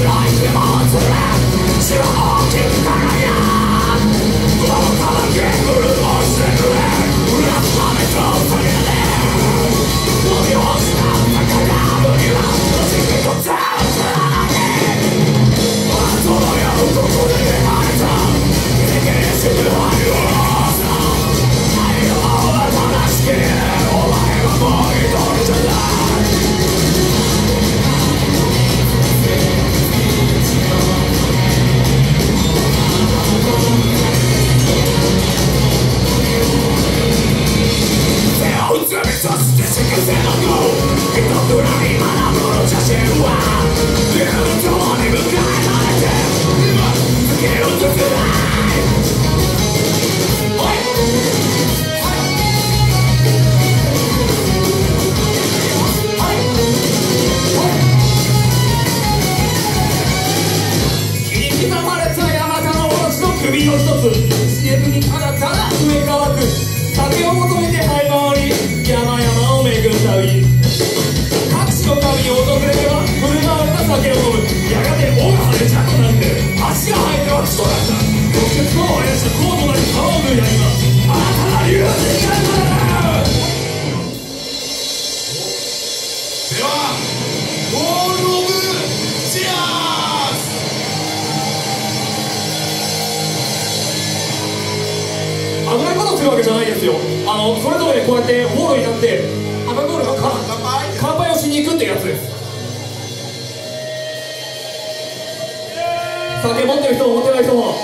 首を一つ知恵ずにただただ上乾く酒を求めて這い回り山々を巡る旅各地の旅に訪れれば振る舞われた酒を飲むやがて尾が腫れちゃとなって足が生えては人だった骨折の親父と高度なり顔を脱いだ今あなたが友人なんだ。 ではボールオブチアーズ。 危ないことするわけじゃないですよ。それぞれこうやってボールになって赤ゴールが乾杯をしに行くってやつです。酒持ってる人も持ってない人も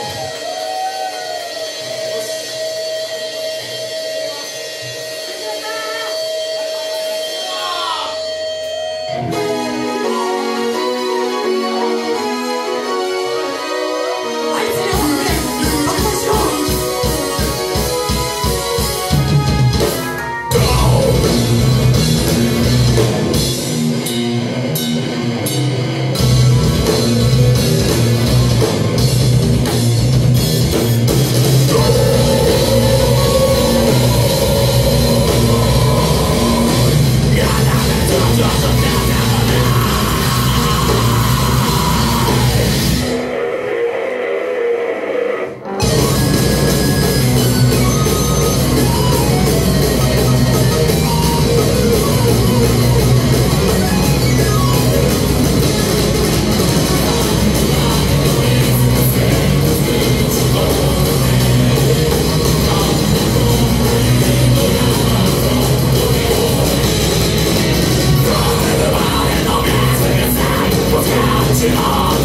チアーズ。